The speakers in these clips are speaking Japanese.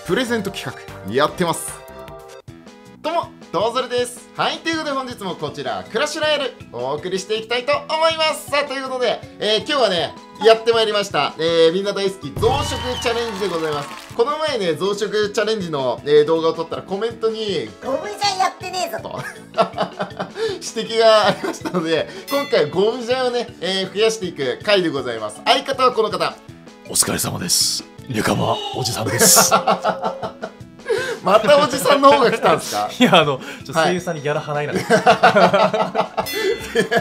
プレゼント企画やってます。どうもどうぞるです。はい、ということで本日もこちらクラッシュロイヤルお送りしていきたいと思います。さあ、ということで、今日はねやってまいりました、みんな大好き増殖チャレンジでございます。この前ね増殖チャレンジの、動画を撮ったらコメントにゴムジャイやってねえぞと指摘がありましたので、今回ゴムジャイをね、増やしていく回でございます。相方はこの方。 お疲れ様です。ニュカマおじさんです。 またおじさんの方が来たんですか？ いや、ちょっと声優さんにギャラ払えない。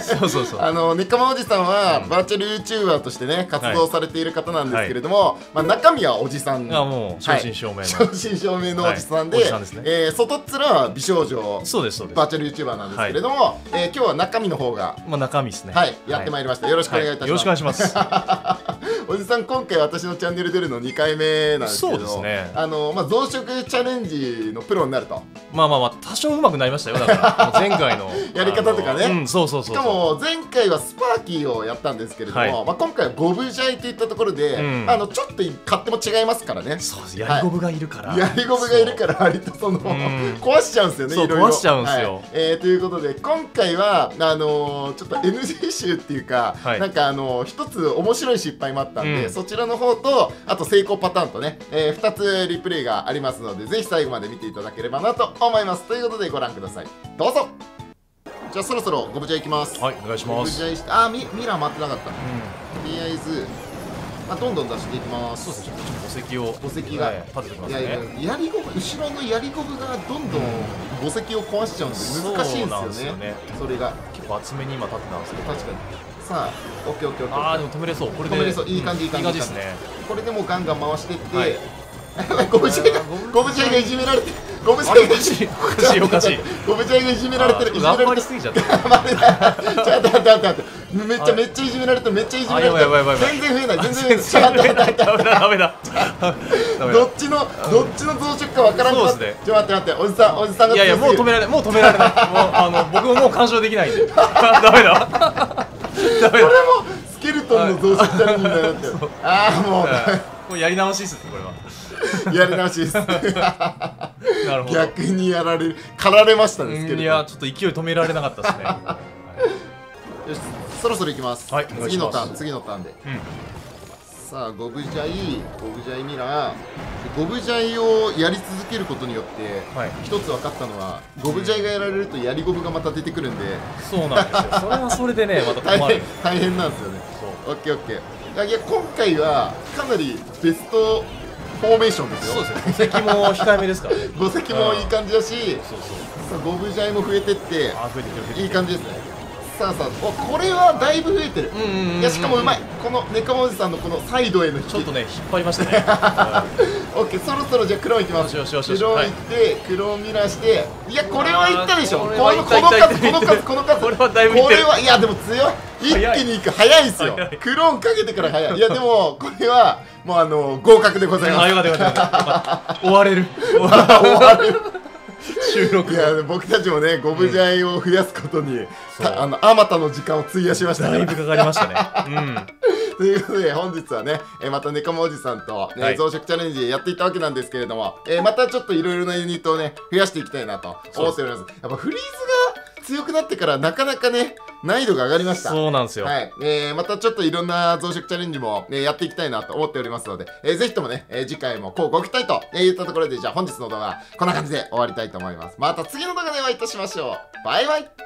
そうそうそう。 ネカマおじさんは、バーチャル YouTuber としてね活動されている方なんですけれども、まあ中身はおじさん。 もう正真正銘の、 正真正銘のおじさんで、外っ面は美少女。 そうですそうです。 バーチャル YouTuber なんですけれども、今日は中身の方が、 まあ中身ですね。 はい、やってまいりました。よろしくお願いいたします。 よろしくお願いします。 おじさん、今回私のチャンネル出るの2回目なんですけど、 そうですね。 まあ増殖チャレンジのプロになると。 まあ多少上手くなりましたよ。だから前回のやり方とかね。 そうそうそう。 しかも前回はスパーキーをやったんですけれども、まあ今回はゴブジャイといったところで、ちょっと勝手も違いますからね。 そうです。やりゴブがいるから。 やりゴブがいるから割とその壊しちゃうんですよね。いろいろ壊しちゃうんですよ。 ということで今回はちょっと NG 集っていうか、なんか一つ面白い失敗もあったんで、そちらの方とあと成功パターンとね、2つリプレイがありますので、ぜひ最後まで見ていただければなと思います。ということでご覧ください。どうぞ。じゃあそろそろゴブジャイいきます。 はい、お願いします。 ゴブジャイしてミラー回ってなかった。とりあえずどんどん出していきます。 そうですね。ちょっと墓石が立ててますね。 やりゴブ、後ろのやりゴブがどんどん墓石を壊しちゃうんで難しいんですよね。それが結構厚めに今立ってたんですけど。 確かに。さあ、オッケーオッケーオッケー。 ああ、でも止めれそう。これで止めれそう。いい感じいい感じですね。 これでもうガンガン回していって、ゴブジャイがいじめられて、ゴブジャイがいじめられてる。 頑張りすぎちゃった。 待ってめっちゃいじめられてる。めっちゃいじめられてる。全然増えない。全然増えない。 ダメだ。 どっちの増殖かわからんかった。ちょ待っておじさんが。 いやもう止められない。もう僕ももう干渉できないんで。ダメだ。 これもスケルトンの増殖チャレンジになってる。 もうやり直しですね、これは。 やり直しです。 なるほど。 逆に狩られましたね、スケルトン。 いや、ちょっと勢い止められなかったですね。 よし、そろそろいきます。 はい、 次のターンで。さあ、ゴブジャイミラー。ゴブジャイをやり続けることによって一つ分かったのは、ゴブジャイがやられるとやりゴブがまた出てくるんで、 そうなんですよ。それはそれでね、また困る。 大変なんですよね。オッケーオッケー。いや今回はかなりベストフォーメーションですよ。 そうですね。墓石も控えめですから。 墓石もいい感じだし、ゴブジャイも増えてっていい感じですね。さあこれはだいぶ増えてる。いやしかもうまい。このネカマおじさんのこのサイドへの引き、 ちょっとね引っ張りましたね。 オッケー、そろそろじゃあ黒いきます。黒いって黒ミラーして、いやこれはいったでしょ。この数。 これはだいぶいってる。 いやでも強い。一気にいく。早いんですよ。クローンかけてから早い。いやでもこれはもう合格でございます。 よかった。終われる。収録。 いや僕たちもねゴブジャイを増やすことにあまたの時間を費やしましたね。 だいぶかかりましたね。 ということで本日はねまたネカマおじさんと増殖チャレンジやっていったわけなんですけれども、またちょっといろいろなユニットをね増やしていきたいなと思っております。やっぱフリーズが強くなってからなかなかね難易度が上がりました。 そうなんですよ。 はい。またちょっといろんな増殖チャレンジもやっていきたいなと思っておりますので、ぜひともね次回もこうご期待といったところで、じゃあ本日の動画こんな感じで終わりたいと思います。また次の動画でお会いいたしましょう。バイバイ。